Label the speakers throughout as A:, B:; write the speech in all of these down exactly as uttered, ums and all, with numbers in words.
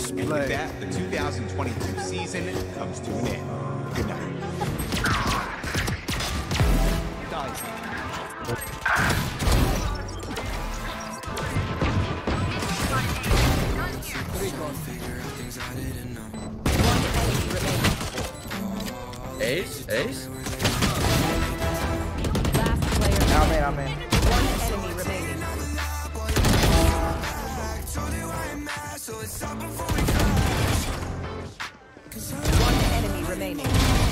A: And with that, the two thousand twenty-two season comes to an end. Good night. Guys.
B: Ace? Ace?
C: Last player.
D: I'm in, I'm in.
C: One enemy remaining. One enemy remaining.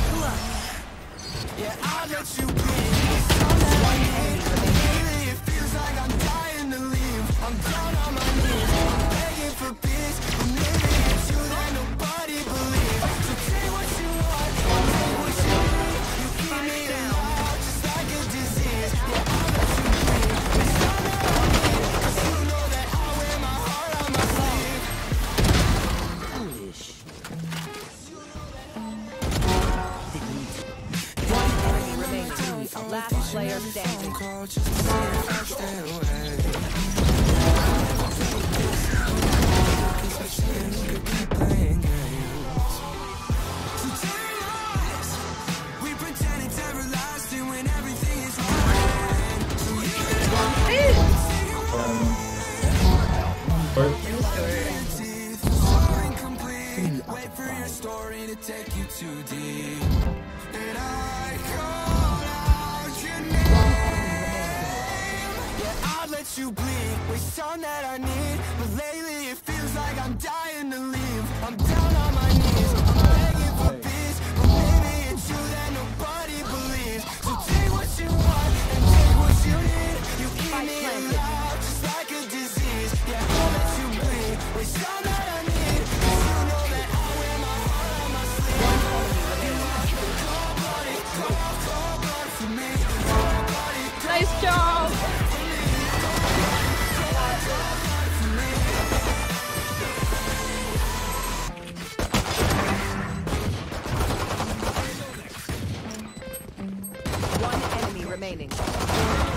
E: Yeah, I'll let you breathe.
C: One enemy remaining.
E: It feels like I'm dying to leave. I'm down on my knees. I'm begging for peace. But maybe it's you that nobody believes. So take what you want. I'll take what you need. You keep me alive just like a disease. Yeah, I'll let you breathe. It's all that I need. 'Cause you know that I wear my heart on my sleeve.
C: Foolish. One enemy remaining. Last player standing.
E: We pretend it's everlasting when everything is incomplete. Wait for your story to take you too deep. And I call out your name. Yeah, I'll let you bleed. Waste time that I need. But lately it feels like I'm dying to leave. I'm down on my knees. I'm begging for peace. But maybe it's you that nobody believes. So take what you want and take what you need. You keep me alive just like a disease. Yeah, I'll let you bleed. Waste time that I need. 'Cause you know that I wear my heart on my sleeve. Cold-blooded, cold, cold-blooded for me. Cold-blooded,
C: Nice job. One enemy remaining.